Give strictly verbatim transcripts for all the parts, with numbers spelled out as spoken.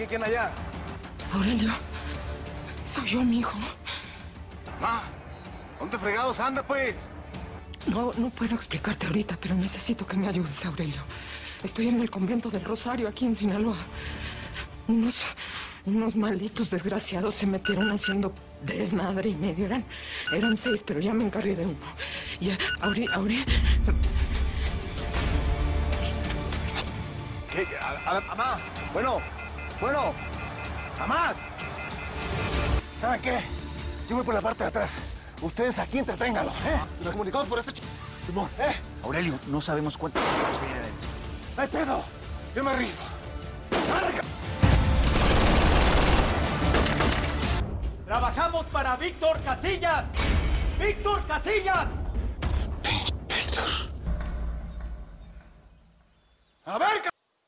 aquí? ¿Quién allá? Aurelio, soy yo, mi hijo. Ma, ¿dónde fregados anda, pues? No, no puedo explicarte ahorita, pero necesito que me ayudes, Aurelio. Estoy en el convento del Rosario, aquí en Sinaloa. Unos, unos malditos desgraciados se metieron haciendo desmadre y medio. Eran, eran seis, pero ya me encargué de uno. Y Aurelio, Aurelio... ¿Qué? A, a, mamá, bueno, bueno, mamá. ¿Saben qué? Yo voy por la parte de atrás. Ustedes aquí entreténganlos, ¿eh? Nos comunicamos por este ch... Simón, ¿eh? Aurelio, no sabemos cuántos hay ahí adentro. ¡Ay, pedo! Yo me rifo. ¡Arca! ¡Trabajamos para Víctor Casillas! ¡Víctor Casillas! Víctor. A ver, c...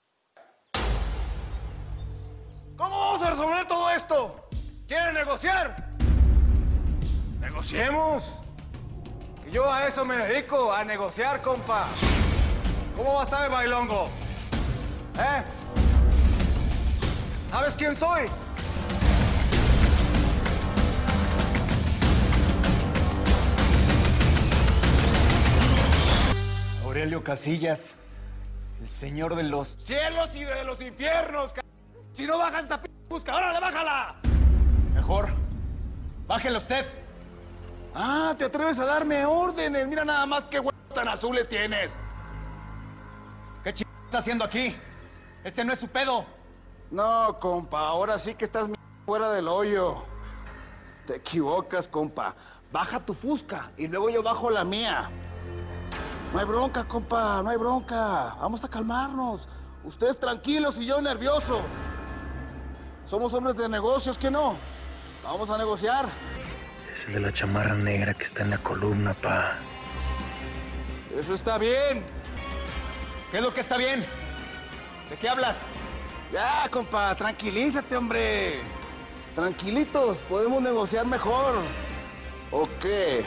¿Cómo vamos a resolver todo esto? ¿Quieren negociar? ¡Negociemos! Que yo a eso me dedico, a negociar, compa. ¿Cómo va a estar el bailongo? ¿Eh? ¿Sabes quién soy? Aurelio Casillas, el señor de los... ¡Cielos y de los infiernos! c... Si no bajan esa p... busca, ¡órale, bájala! Mejor, bájelo usted. Ah, ¿te atreves a darme órdenes? Mira nada más qué huevos tan azules tienes. ¿Qué ch... está haciendo aquí? Este no es su pedo. No, compa, ahora sí que estás fuera del hoyo. Te equivocas, compa. Baja tu fusca y luego yo bajo la mía. No hay bronca, compa, no hay bronca. Vamos a calmarnos. Ustedes tranquilos y yo nervioso. Somos hombres de negocios, ¿qué no? Vamos a negociar. Es el de la chamarra negra que está en la columna, pa. Eso está bien. ¿Qué es lo que está bien? ¿De qué hablas? Ya, compa, tranquilízate, hombre. Tranquilitos, podemos negociar mejor. ¿O qué?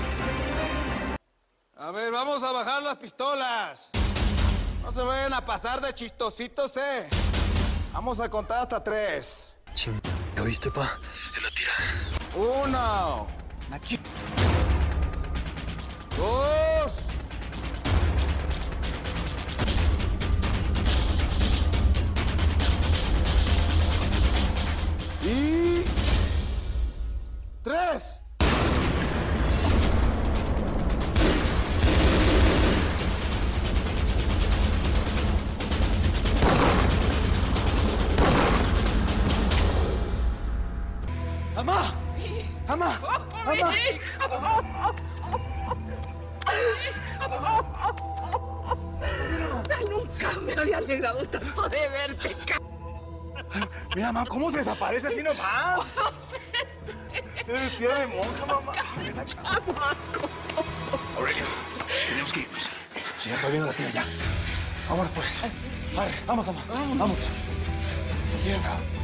A ver, vamos a bajar las pistolas. No se vayan a pasar de chistositos, ¿eh? Vamos a contar hasta tres. Ching... ¿Oíste, pa? Te la tira. Uno. Una chi... Dos. Y... tres. ¡Mamá! ¡Mamá! ¡Mamá! Nunca me había alegrado tanto de verte, ca... Mira, mamá, ¿cómo se desaparece así nomás? Eres vestida de monja, mamá. Chamaco. Aurelio, tenemos que irnos. Sí, ya está viendo la tía ya. Vámonos, pues. Sí. Vale, vamos, mamá. Vámonos. Vamos. Mira,